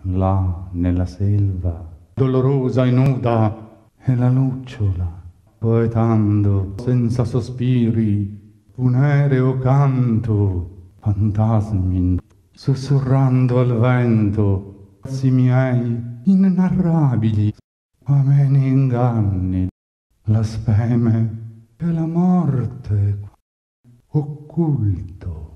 là nella selva, dolorosa e nuda, e la lucciola, poetando senza sospiri, un aereo canto, fantasmi, sussurrando al vento, pazzi miei inenarrabili, ameni inganni, la speme e la morte, occulto.